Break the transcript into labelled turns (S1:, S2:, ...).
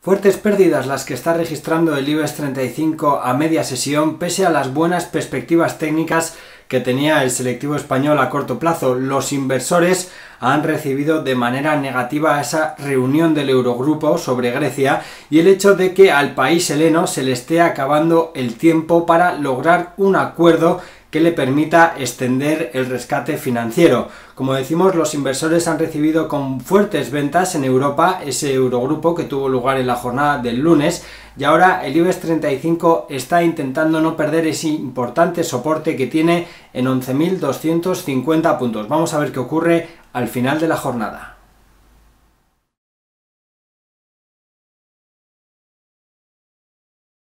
S1: Fuertes pérdidas las que está registrando el IBEX 35 a media sesión, pese a las buenas perspectivas técnicas que tenía el selectivo español a corto plazo. Los inversores han recibido de manera negativa esa reunión del Eurogrupo sobre Grecia y el hecho de que al país heleno se le esté acabando el tiempo para lograr un acuerdo que le permita extender el rescate financiero. Como decimos, los inversores han recibido con fuertes ventas en Europa ese Eurogrupo que tuvo lugar en la jornada del lunes, y ahora el IBEX 35 está intentando no perder ese importante soporte que tiene en 11.250 puntos. Vamos a ver qué ocurre al final de la jornada.